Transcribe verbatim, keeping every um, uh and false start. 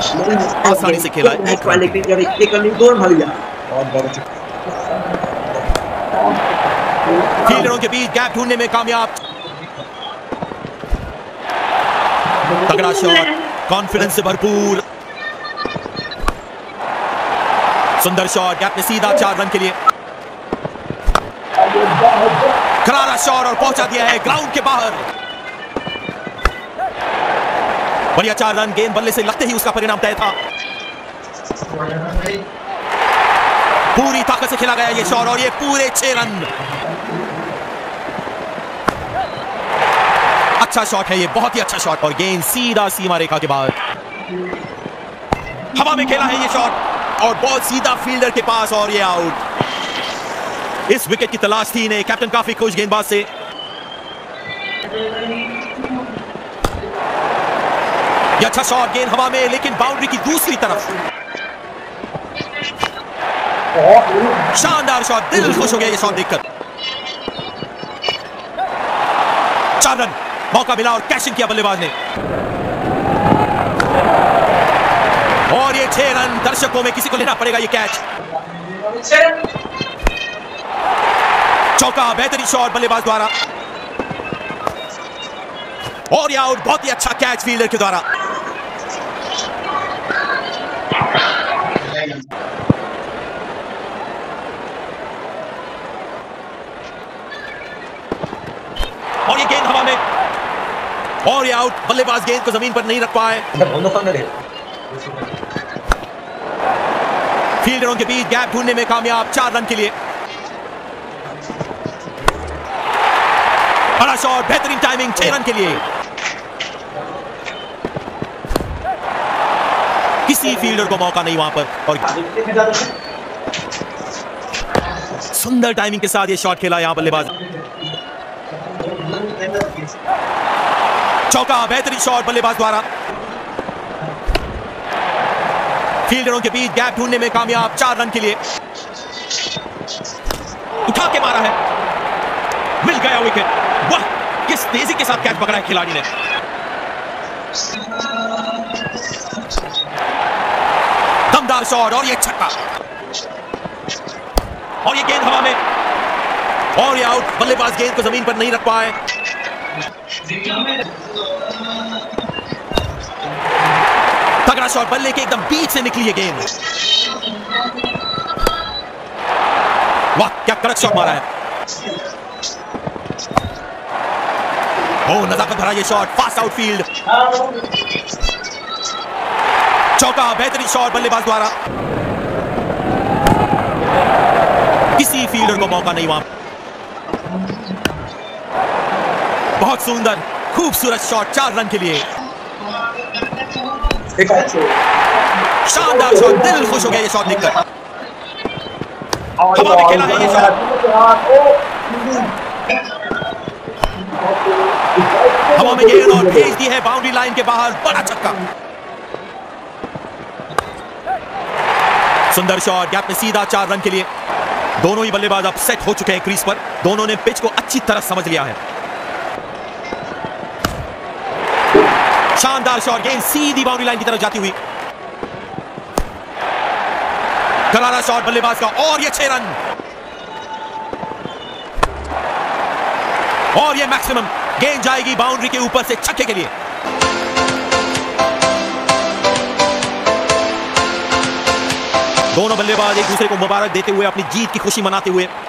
आसानी से खेला एक रन के लिए। फील्डरों के बीच गैप ढूंढने में कामयाब। तगड़ा शॉट, कॉन्फिडेंस से भरपूर। सुंदर शॉट, गैप में सीधा चार रन के लिए। करारा शॉट और पहुंचा दिया है ग्राउंड के बाहर। बढ़िया चार रन, गेंद बल्ले से लगते ही उसका परिणाम तय था। पूरी ताकत से खेला गया ये शॉट और ये पूरे छह रन। अच्छा शॉट है ये, बहुत ही अच्छा शॉट और गेंद सीधा सीमा रेखा के बाहर। हवा में खेला है ये शॉट और बॉल सीधा फील्डर के पास और ये आउट। इस विकेट की तलाश थी इन्हें, कैप्टन काफी खुश गेंदबाज से। ये अच्छा शॉट, गेंद हवा में लेकिन बाउंड्री की दूसरी तरफ। शानदार शॉट, दिल खुश हो गया ये शॉट देखकर। चार रन, मौका मिला और कैचिंग किया बल्लेबाज ने और ये छह रन। दर्शकों में किसी को लेना पड़ेगा ये कैच। चौका, बेहतरीन शॉट बल्लेबाज द्वारा और ये आउट। बहुत ही अच्छा कैच फील्डर के द्वारा। और ये गेंद हवा में और ये आउट। बल्लेबाज गेंद को जमीन पर नहीं रख पाए। फील्डरों के बीच गैप ढूंढने में कामयाब, चार रन के लिए। बड़ा शॉट, बेहतरीन टाइमिंग, छह रन के लिए। किसी फील्डर को मौका नहीं वहां पर और सुंदर टाइमिंग के साथ ये शॉट खेला यहां बल्लेबाज। चौका, बेहतरीन शॉट बल्लेबाज द्वारा। फील्डरों के बीच गैप ढूंढने में कामयाब, चार रन के लिए। उठा के मारा है, मिल गया विकेट। वाह, किस तेजी के साथ कैच पकड़ा है खिलाड़ी ने। दमदार शॉट और ये छक्का और ये गेंद हवा में और ये आउट। बल्लेबाज गेंद को जमीन पर नहीं रख पाए। तगड़ा शॉट, बल्ले के एकदम बीच से निकली ये गेंद। वाह, क्या कड़क शॉट मारा है। ओ, नजाकत भरा ये शॉट, फास्ट आउटफील्ड। चौका, बेहतरीन शॉट बल्लेबाज द्वारा। किसी फील्डर को मौका नहीं वहां। बहुत सुंदर, खूबसूरत शॉट, चार रन के लिए। शानदार शॉट, दिल खुश हो गया ये शॉट देखकर। हवा में खेला है ये शॉट, हवा में गेंद और भेज दी है बाउंड्री लाइन के बाहर। बड़ा छक्का, सुंदर शॉट, गैप में सीधा चार रन के लिए। दोनों ही बल्लेबाज अब सेट हो चुके हैं क्रीज पर। दोनों ने पिच को अच्छी तरह समझ लिया है। शानदार शॉट, गेंद सीधी बाउंड्री लाइन की तरफ जाती हुई। करारा शॉट बल्लेबाज का और ये छह रन और ये मैक्सिमम। गेंद जाएगी बाउंड्री के ऊपर से छक्के के लिए। दोनों बल्लेबाज एक दूसरे को मुबारक देते हुए अपनी जीत की खुशी मनाते हुए